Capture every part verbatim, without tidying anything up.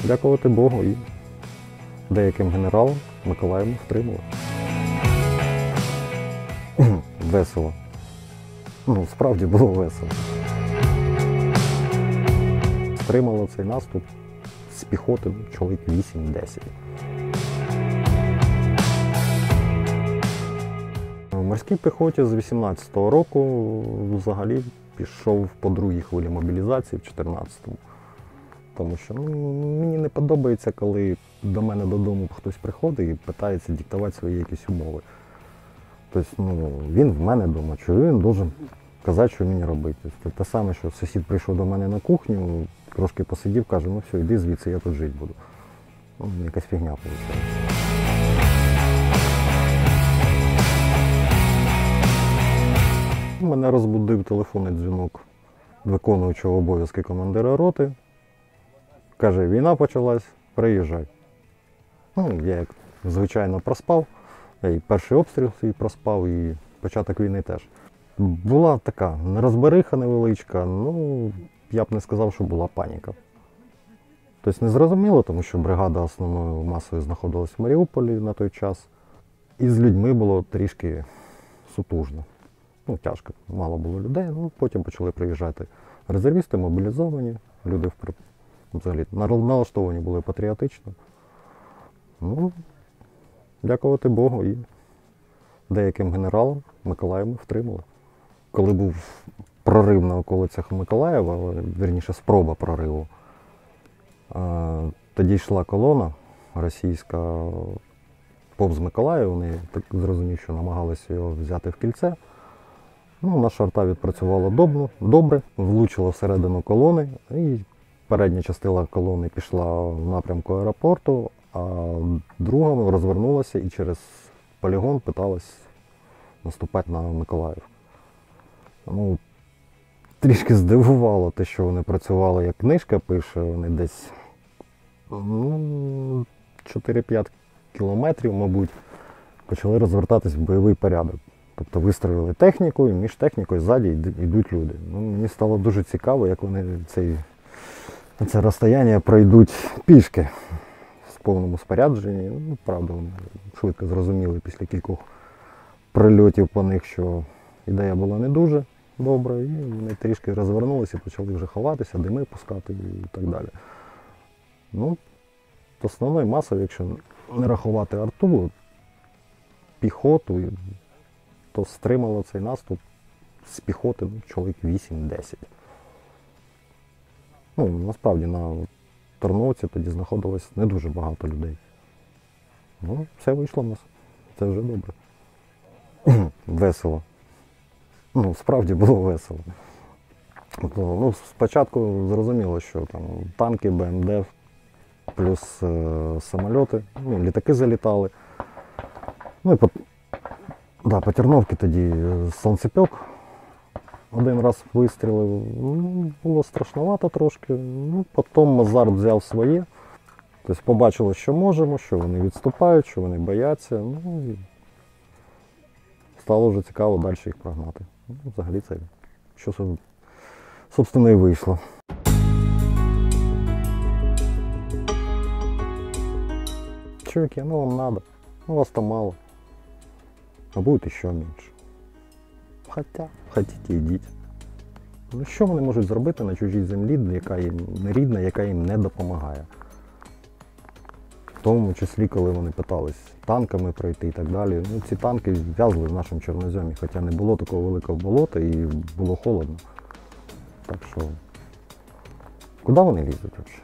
дякувати Богу і деяким генералам Миколаїв ми втримали. Весело. Ну, справді було весело. Стримало цей наступ з піхоти чоловік вісім-десять. В морській піхоті з вісімнадцятого року взагалі пішов по другій хвилі мобілізації в чотирнадцятому. Тому що ну, мені не подобається, коли до мене додому хтось приходить і питається диктувати свої якісь умови. Тобто ну, він в мене вдома, що він має казати, що мені робити. Тобто, те саме, що сусід прийшов до мене на кухню, трошки посидів, каже, ну все, йди звідси, я тут жити буду. Ну, якась фігня виходить. Мене розбудив телефонний дзвінок виконуючого обов'язки командира роти. Каже, війна почалась, приїжджай. Ну, я як звичайно проспав, я і перший обстріл свій проспав, і початок війни теж. Була така нерозбериха невеличка, ну, я б не сказав, що була паніка. Тобто не зрозуміло, тому що бригада основною масою знаходилась в Маріуполі на той час. І з людьми було трішки сутужно. Ну, тяжко, мало було людей, ну, потім почали приїжджати резервісти, мобілізовані, люди взагалі налаштовані були патріотично. Ну, дякувати Богу і деяким генералам Миколаїв ми втримали. Коли був прорив на околицях Миколаєва, вірніше спроба прориву, тоді йшла колона російська повз Миколаїв, вони так зрозумів, що намагалися його взяти в кільце. Ну, наша арта відпрацювала добре, влучила всередину колони, і передня частина колони пішла в напрямку аеропорту, а друга розвернулася і через полігон питалась наступати на Миколаїв. Ну, трішки здивувало те, що вони працювали, як книжка пише, вони десь ну, чотири-п'ять кілометрів, мабуть, почали розвертатись в бойовий порядок. Тобто вистроїли техніку, і між технікою ззаді йдуть люди. Ну, мені стало дуже цікаво, як вони цей, це розстояння пройдуть пішки в повному спорядженні. Ну, правда, вони швидко зрозуміли після кількох прильотів по них, що ідея була не дуже добра, і вони трішки розвернулися, почали вже ховатися, дими пускати і так далі. Ну, основною масою, якщо не рахувати арту, піхоту, то стримало цей наступ з піхоти ну, чоловік вісім-десять. Ну, насправді на Торновці тоді знаходилось не дуже багато людей. Ну, все вийшло в нас. Це вже добре. Весело. Ну, справді було весело. Ну, спочатку зрозуміло, що там танки, Б М Д, плюс е самольоти, ну, літаки залітали. Ну і по, да, по Терновці тоді сонцепьок один раз вистрілив. Ну, було страшновато трошки. Ну, потім азарт взяв своє. Тобто побачили, що можемо, що вони відступають, що вони бояться. Ну, і стало вже цікаво далі їх прогнати. Ну, взагалі це, що, собственно, і вийшло. Чуваки, ну вам надо, ну вас там мало, а будет еще меньше. Хотя, хотите, йдіть. Ну що вони можуть зробити на чужій землі, яка їм не рідна, яка їм не допомагає? В тому числі, коли вони питались танками пройти і так далі. Ну, ці танки в'язли в нашому чорноземі, хоча не було такого великого болота і було холодно. Так що, куди вони лізуть взагалі?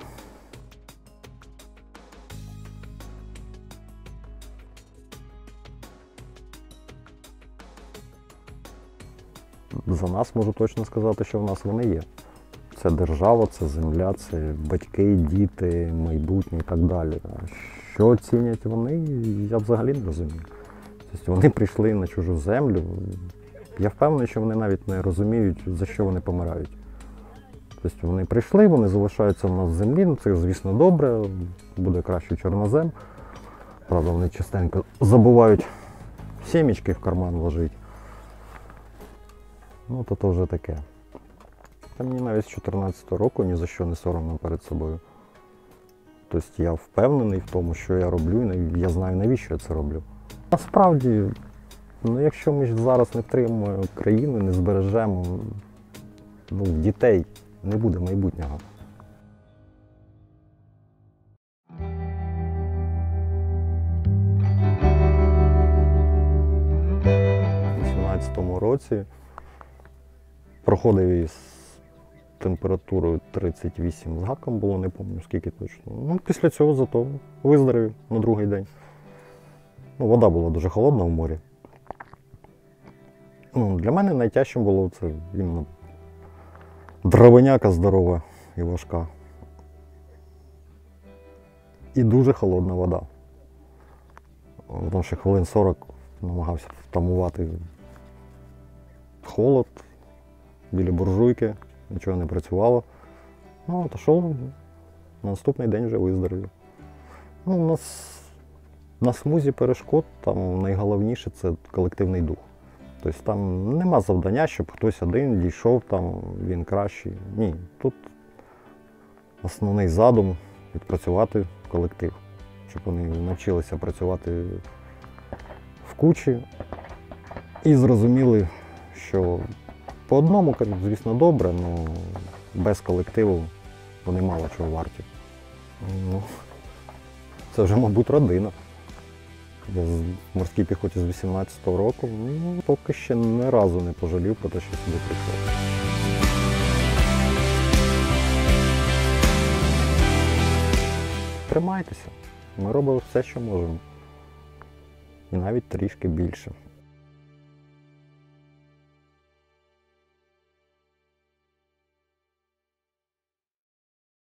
За нас можу точно сказати, що в нас вони є. Це держава, це земля, це батьки, діти, майбутнє і так далі. Що оцінять вони, я взагалі не розумію. Тобто вони прийшли на чужу землю. Я впевнений, що вони навіть не розуміють, за що вони помирають. Тобто вони прийшли, вони залишаються в нас в землі, ну це, звісно, добре, буде краще чорнозем. Правда, вони частенько забувають сімечки в карман вложити. Ну, то то вже таке. Та мені навіть з чотирнадцятого року ні за що не соромно перед собою. Тобто я впевнений в тому, що я роблю, і я знаю, навіщо я це роблю. Насправді, ну, якщо ми зараз не втримаємо країну, не збережемо, ну, дітей не буде майбутнього. У вісімнадцятому році проходив із температурою тридцять вісім з гаком було, не пам'ятаю скільки точно. Ну, після цього зато виздоровів на другий день. Ну, вода була дуже холодна в морі. Ну, для мене найтяжчим було це іменно дровиняка здорова і важка. І дуже холодна вода. Тому що хвилин сорок намагався втамувати холод біля буржуйки, нічого не працювало. Ну, отошов, на наступний день вже виздоровів. Ну, у нас на смузі перешкод там найголовніше це колективний дух. Тобто там нема завдання, щоб хтось один дійшов, там він кращий. Ні, тут основний задум відпрацювати колектив, щоб вони навчилися працювати в кучі і зрозуміли, що по одному, звісно, добре, але без колективу вони мало чого варті. Ну, це вже, мабуть, родина. Я в морській піхоті з вісімнадцятого року, ну, поки ще ні разу не пожалів про те, що сюди прийшов. Тримайтеся, ми робимо все, що можемо. І навіть трішки більше.